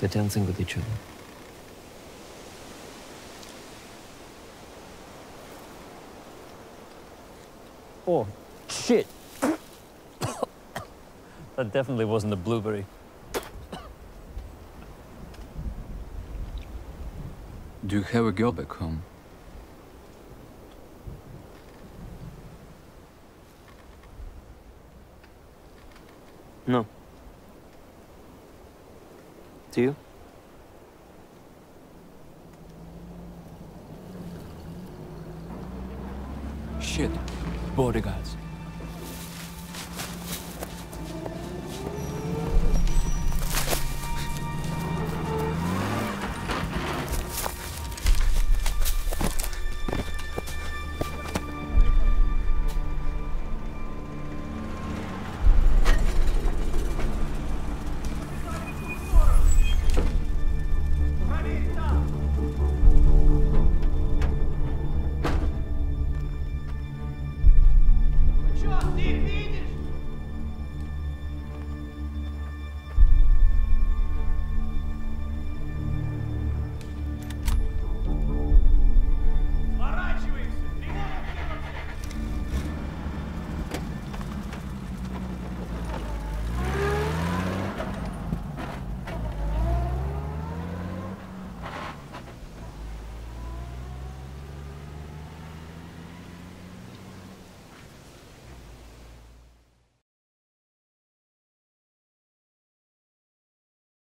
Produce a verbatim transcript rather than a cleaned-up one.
They're dancing with each other. Oh, shit! That definitely wasn't a blueberry. Do you have a girl back home? No. Do you? Shit. Bodyguards.